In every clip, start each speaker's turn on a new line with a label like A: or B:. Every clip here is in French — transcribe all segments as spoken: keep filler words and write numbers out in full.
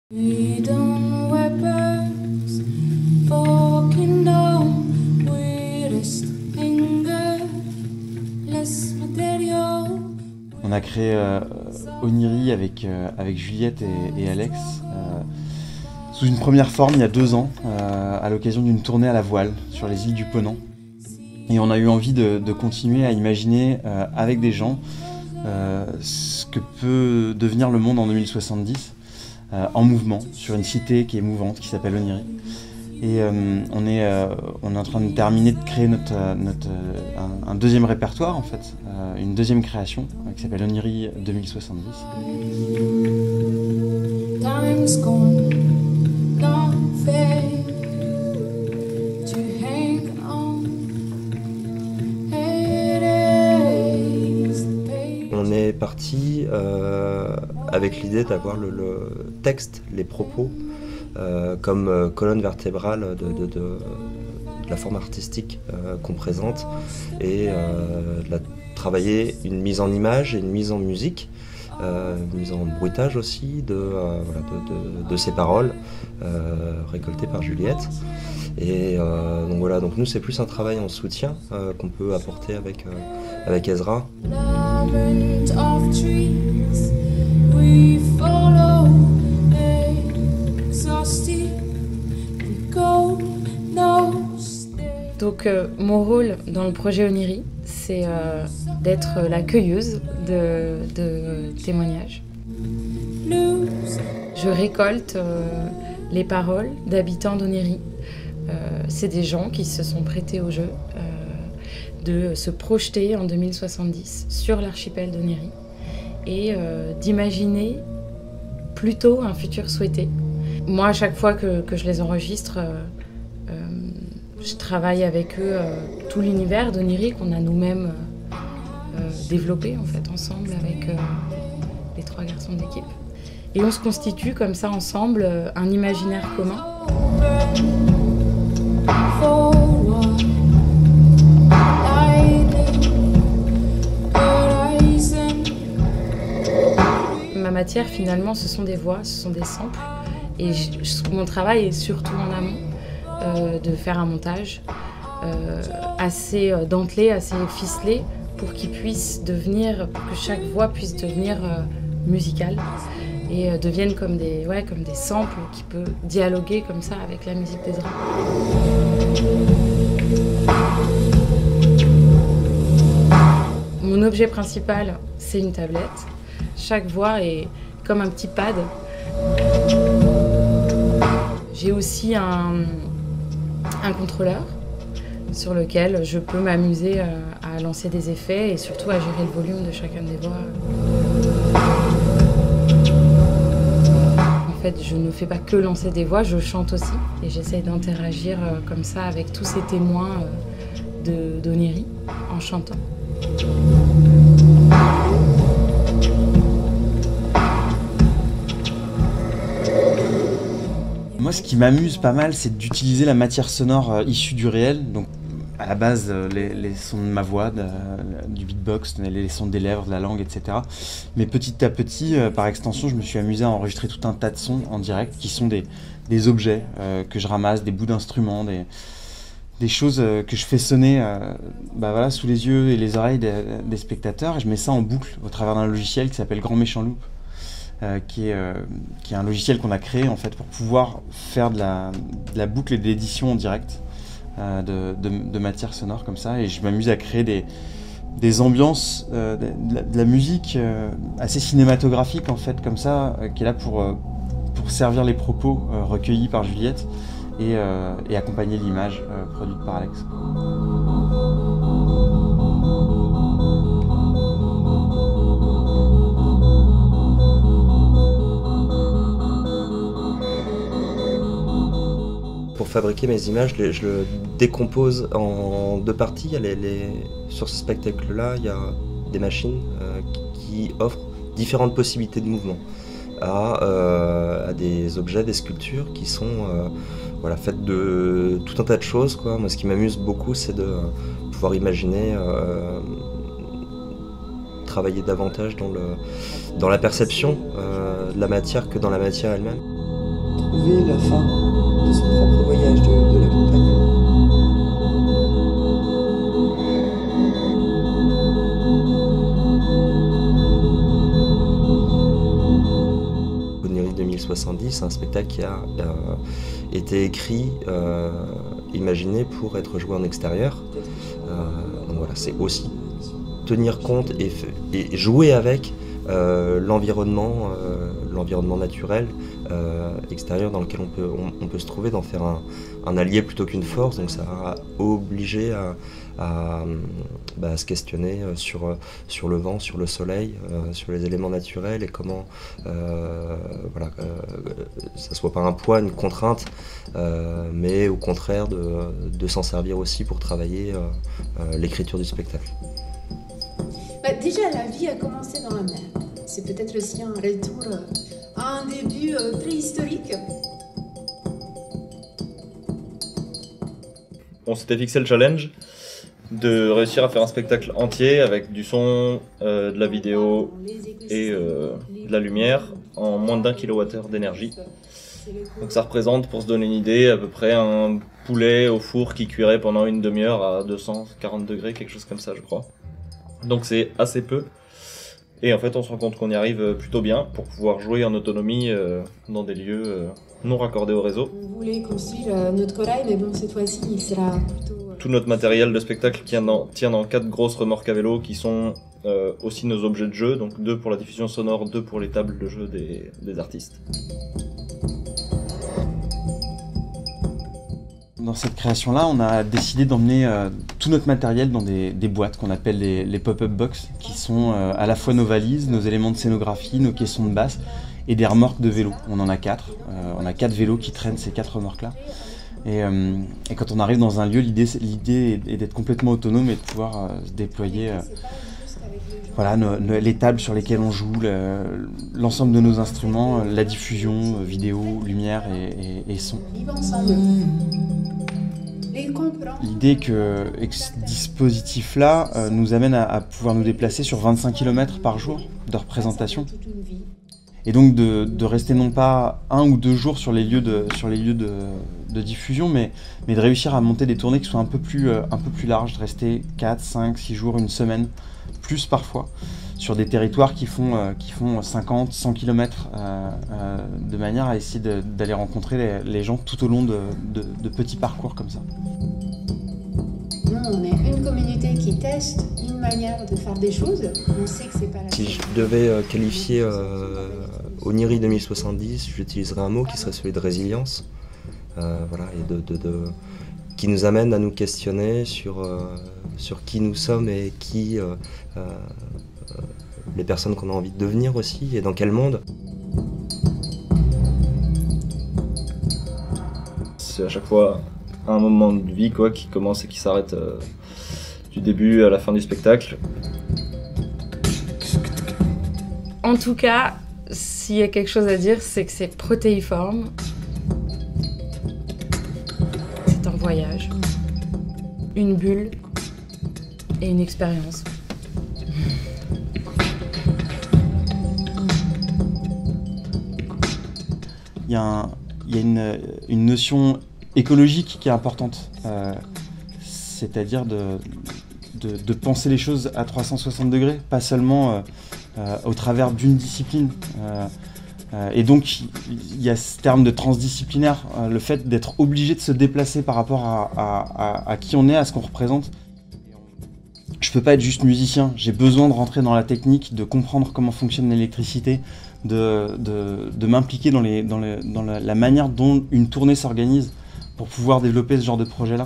A: On a créé euh, Oniri avec, euh, avec Juliette et, et Alex euh, sous une première forme il y a deux ans, euh, à l'occasion d'une tournée à la voile sur les îles du Ponant. Et on a eu envie de, de continuer à imaginer euh, avec des gens euh, ce que peut devenir le monde en deux mille soixante-dix, euh, en mouvement, sur une cité qui est mouvante, qui s'appelle Oniri. Et euh, on, est, euh, on est en train de terminer de créer notre, notre, un, un deuxième répertoire, en fait, euh, une deuxième création euh, qui s'appelle Oniri deux mille soixante-dix.
B: On est parti euh, avec l'idée d'avoir le, le texte, les propos, Euh, comme euh, colonne vertébrale de, de, de, de la forme artistique euh, qu'on présente et euh, de la, travailler une mise en image et une mise en musique, euh, une mise en bruitage aussi de, euh, voilà, de, de, de ces paroles euh, récoltées par Juliette. Et euh, donc voilà, donc nous c'est plus un travail en soutien euh, qu'on peut apporter avec, euh, avec Ezra.
C: Donc euh, mon rôle dans le projet Oniri, c'est euh, d'être la cueilleuse de, de témoignages. Je récolte euh, les paroles d'habitants d'Oniri. Euh, c'est des gens qui se sont prêtés au jeu euh, de se projeter en deux mille soixante-dix sur l'archipel d'Oniri et euh, d'imaginer plutôt un futur souhaité. Moi, à chaque fois que, que je les enregistre, euh, euh, je travaille avec eux euh, tout l'univers d'Oniri qu'on a nous-mêmes euh, euh, développé en fait, ensemble avec euh, les trois garçons de l'équipe. Et on se constitue comme ça ensemble euh, un imaginaire commun. Ma matière, finalement, ce sont des voix, ce sont des samples. Et je, mon travail est surtout en amont, euh, de faire un montage euh, assez dentelé, assez ficelé, pour qu'il puisse devenir, pour que chaque voix puisse devenir euh, musicale et euh, devienne comme des, ouais, comme des samples qui peuvent dialoguer comme ça avec la musique d'Ezra. Mon objet principal, c'est une tablette. Chaque voix est comme un petit pad. J'ai aussi un, un contrôleur sur lequel je peux m'amuser à lancer des effets et surtout à gérer le volume de chacune des voix. En fait, je ne fais pas que lancer des voix, je chante aussi et j'essaye d'interagir comme ça avec tous ces témoins de d'Oniri en chantant.
A: Moi, ce qui m'amuse pas mal, c'est d'utiliser la matière sonore euh, issue du réel. Donc, à la base, euh, les, les sons de ma voix, de, du beatbox, les sons des lèvres, de la langue, et cetera. Mais petit à petit, euh, par extension, je me suis amusé à enregistrer tout un tas de sons en direct qui sont des, des objets euh, que je ramasse, des bouts d'instruments, des, des choses euh, que je fais sonner euh, bah voilà, sous les yeux et les oreilles des, des spectateurs. Et je mets ça en boucle au travers d'un logiciel qui s'appelle Grand Méchant Loop. Euh, qui, est, euh, qui est un logiciel qu'on a créé en fait pour pouvoir faire de la, de la boucle et de l'édition en direct euh, de, de, de matière sonore comme ça, et je m'amuse à créer des, des ambiances, euh, de, la, de la musique euh, assez cinématographique en fait comme ça, euh, qui est là pour, euh, pour servir les propos euh, recueillis par Juliette et, euh, et accompagner l'image euh, produite par Alex.
B: Pour fabriquer mes images, je le décompose en deux parties. Il y a les, les... Sur ce spectacle-là, il y a des machines euh, qui offrent différentes possibilités de mouvement à, euh, à des objets, des sculptures qui sont euh, voilà, faites de tout un tas de choses, quoi. Moi, ce qui m'amuse beaucoup, c'est de pouvoir imaginer euh, travailler davantage dans, le, dans la perception euh, de la matière que dans la matière elle-même. trouver la fin de son propre voyage de, de l'accompagnement. Oniri deux mille soixante-dix, c'est un spectacle qui a euh, été écrit, euh, imaginé pour être joué en extérieur. Euh, donc voilà, c'est aussi tenir compte et, et jouer avec euh, l'environnement, euh, l'environnement naturel euh, extérieur dans lequel on peut, on, on peut se trouver, d'en faire un, un allié plutôt qu'une force. Donc ça a obligé à, à, bah, à se questionner sur, sur le vent, sur le soleil, euh, sur les éléments naturels et comment euh, voilà, euh, ça soit pas un poids, une contrainte, euh, mais au contraire de, de s'en servir aussi pour travailler euh, euh, l'écriture du spectacle.
D: Bah, déjà, la vie a commencé dans la mer. C'est peut-être aussi un retour à un début euh, préhistorique.
E: On s'était fixé le challenge de réussir à faire un spectacle entier avec du son, euh, de la vidéo et euh, de la lumière en moins d'un kilowattheure d'énergie. Donc ça représente, pour se donner une idée, à peu près un poulet au four qui cuirait pendant une demi-heure à deux cent quarante degrés, quelque chose comme ça je crois. Donc c'est assez peu. Et en fait on se rend compte qu'on y arrive plutôt bien pour pouvoir jouer en autonomie euh, dans des lieux euh, non raccordés au réseau.
D: On voulait construire euh, notre corail, mais bon, cette fois-ci il sera plutôt... Euh...
E: Tout notre matériel de spectacle tient dans, tient dans quatre grosses remorques à vélo qui sont euh, aussi nos objets de jeu, donc deux pour la diffusion sonore, deux pour les tables de jeu des, des artistes.
A: Dans cette création-là, on a décidé d'emmener euh, tout notre matériel dans des, des boîtes qu'on appelle les, les pop-up box, qui sont euh, à la fois nos valises, nos éléments de scénographie, nos caissons de basse et des remorques de vélo. On en a quatre. Euh, on a quatre vélos qui traînent ces quatre remorques-là. Et, euh, et quand on arrive dans un lieu, l'idée l'idée est d'être complètement autonome et de pouvoir euh, se déployer euh, voilà, nos, nos, les tables sur lesquelles on joue, l'ensemble de nos instruments, la diffusion, vidéo, lumière et, et, et son. L'idée que ce dispositif-là euh, nous amène à, à pouvoir nous déplacer sur vingt-cinq kilomètres par jour de représentation. Et donc de, de rester non pas un ou deux jours sur les lieux de, sur les lieux de, de diffusion, mais, mais de réussir à monter des tournées qui soient un peu plus, euh, un peu plus larges, de rester quatre, cinq, six jours, une semaine, plus parfois, sur des territoires qui font, euh, qui font cinquante, cent kilomètres, euh, euh, de manière à essayer d'aller rencontrer les, les gens tout au long de, de, de petits parcours comme ça.
D: Nous, on est une communauté qui teste une manière de faire des choses. On sait que c'est pas la...
B: Si je devais euh, qualifier euh, Oniri deux mille soixante-dix, j'utiliserais un mot qui serait celui de résilience, euh, voilà, et de, de, de, qui nous amène à nous questionner sur, euh, sur qui nous sommes et qui euh, euh, les personnes qu'on a envie de devenir aussi, et dans quel monde.
E: C'est à chaque fois un moment de vie quoi, qui commence et qui s'arrête euh, du début à la fin du spectacle.
C: En tout cas, s'il y a quelque chose à dire, c'est que c'est protéiforme. C'est un voyage, une bulle et une expérience.
A: Il y a, un, il y a une, une notion écologique qui est importante, euh, c'est-à-dire de, de, de penser les choses à trois cent soixante degrés, pas seulement euh, euh, au travers d'une discipline. Euh, euh, et donc il y a ce terme de transdisciplinaire, euh, le fait d'être obligé de se déplacer par rapport à, à, à, à qui on est, à ce qu'on représente. Je peux pas être juste musicien, j'ai besoin de rentrer dans la technique, de comprendre comment fonctionne l'électricité, de, de, de m'impliquer dans, les, dans, les, dans la, la manière dont une tournée s'organise pour pouvoir développer ce genre de projet-là.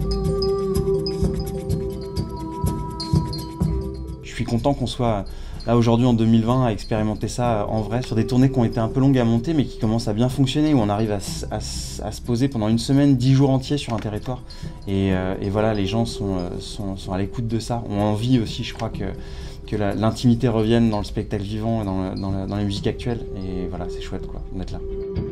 A: Je suis content qu'on soit là aujourd'hui en deux mille vingt à expérimenter ça en vrai, sur des tournées qui ont été un peu longues à monter mais qui commencent à bien fonctionner, où on arrive à, à, à se poser pendant une semaine, dix jours entiers sur un territoire. Et, euh, et voilà, les gens sont, sont, sont à l'écoute de ça, ont envie aussi, je crois, que, que l'intimité revienne dans le spectacle vivant et dans, le, dans, la, dans la musique actuelle. Et voilà, c'est chouette quoi, d'être là.